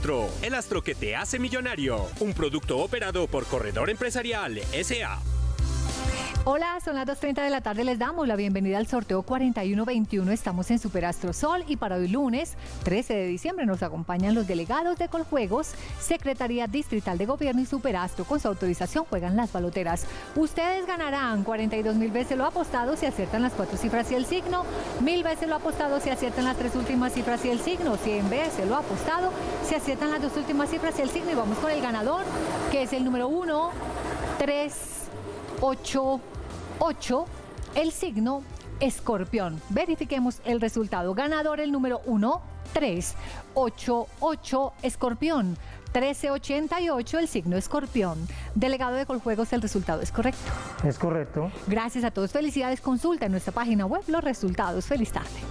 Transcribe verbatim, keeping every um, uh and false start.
Astro, el astro que te hace millonario. Un producto operado por Corredor Empresarial S A Hola, son las dos y treinta de la tarde, les damos la bienvenida al sorteo cuarenta y uno veintiuno, estamos en Superastro Sol y para hoy lunes trece de diciembre nos acompañan los delegados de Coljuegos, Secretaría Distrital de Gobierno y Superastro. Con su autorización juegan las baloteras. Ustedes ganarán cuarenta y dos mil veces lo apostado si aciertan las cuatro cifras y el signo, mil veces lo apostado si aciertan las tres últimas cifras y el signo, cien veces lo apostado si aciertan las dos últimas cifras y el signo. Y vamos con el ganador, que es el número uno, tres, ocho, ocho, el signo Escorpión. Verifiquemos el resultado. Ganador el número uno, tres, ocho, ocho, Escorpión. trece ochenta y ocho, el signo Escorpión. Delegado de Coljuegos, el resultado es correcto. Es correcto. Gracias a todos. Felicidades. Consulta en nuestra página web los resultados. Feliz tarde.